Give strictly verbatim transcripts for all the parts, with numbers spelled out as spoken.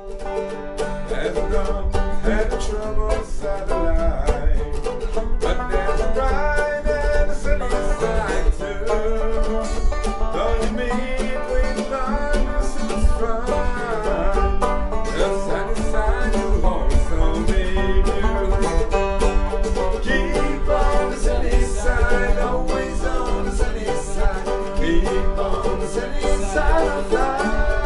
There's no had a trouble satellite, but there's a bright and a sunny side too. Don't you mean with darkness is fine? The sunny side will also make you keep on the sunny side, always on the sunny side. Keep on the sunny side of life.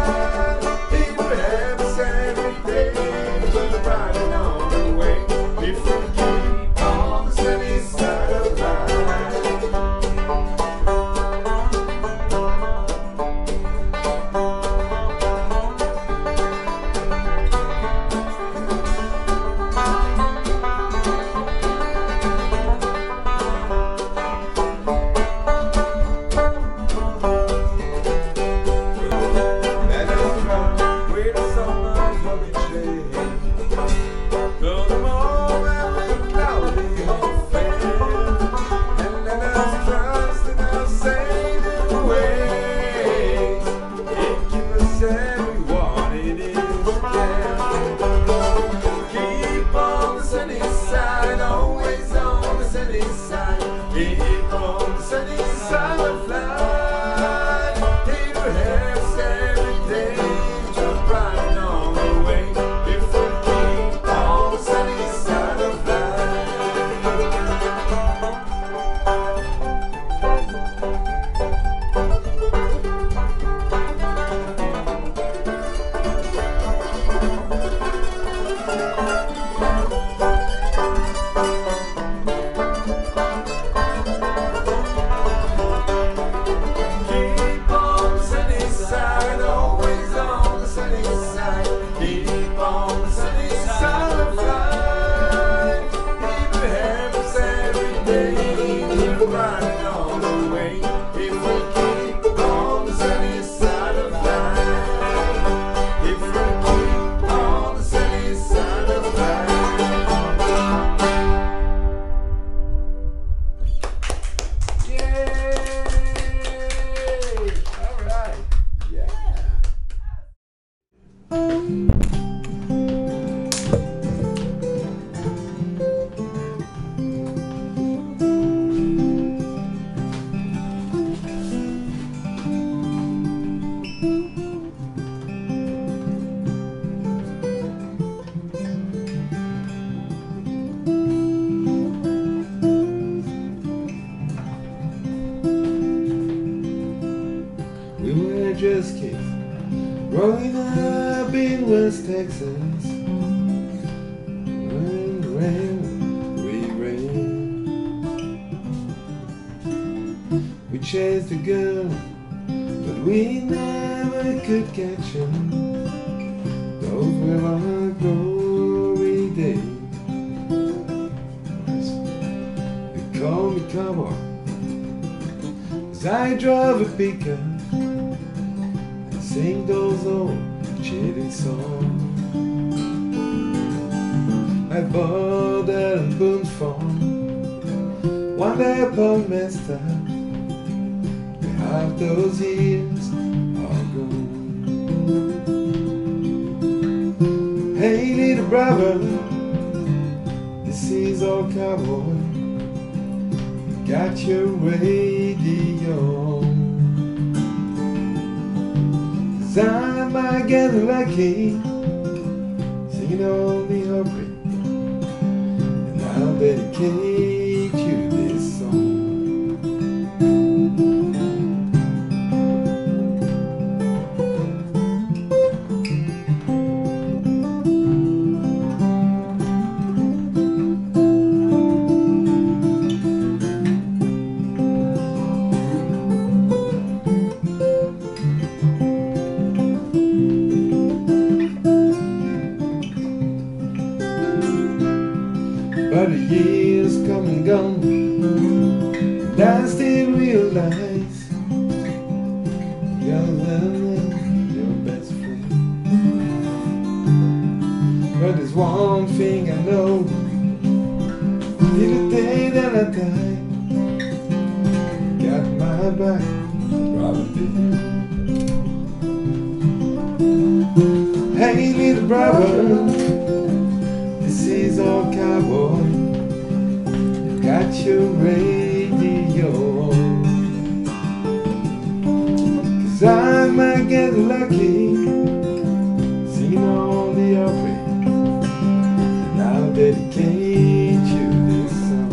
Just kids growing up in West Texas. When the rain, we rain. We chased a girl, but we never could catch her. Those were our glory days. They call me cowboy, 'cause I drove a pickup, sing those old Cheatin songs. I bought and Boone's farm. One day upon messed up, half those years are gone. Hey little brother, this is our cowboy. Got your radio on. I might get lucky singing on the opry, and I'll dedicate you this song. But the years come and gone, and I still realize you're loving your best friend. But there's one thing I know, till the day that I die, got my back, probably. Hey, little brother, this is all cowboy. You got your radio on. Cause I might get lucky singing on the Opry. And I'll dedicate you this song.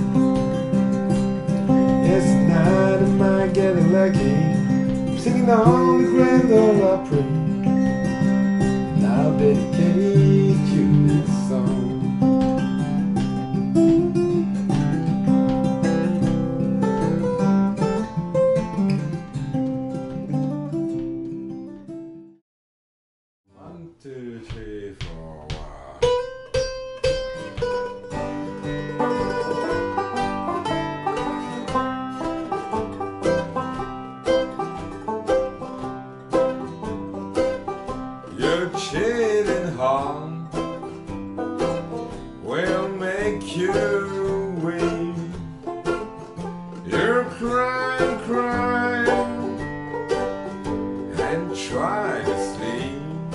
Yes, tonight I might get lucky singing on the Grand Ole Opry. And I'll dedicate you this song. One, two, three, four, wow. Your cheating heart will make you weep. You're crying, crying, and try to sleep,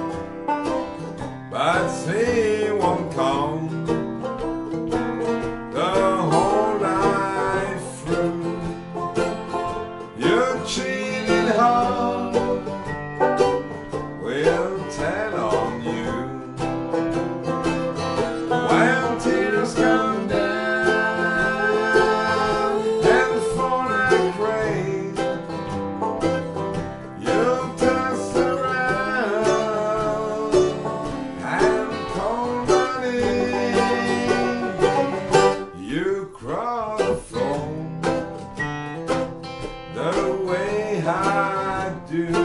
but he won't come the whole night through. Your cheating heart will tell on you when tears come down and fall like rain. You'll toss around and cold running. You crawl the floor the way I do.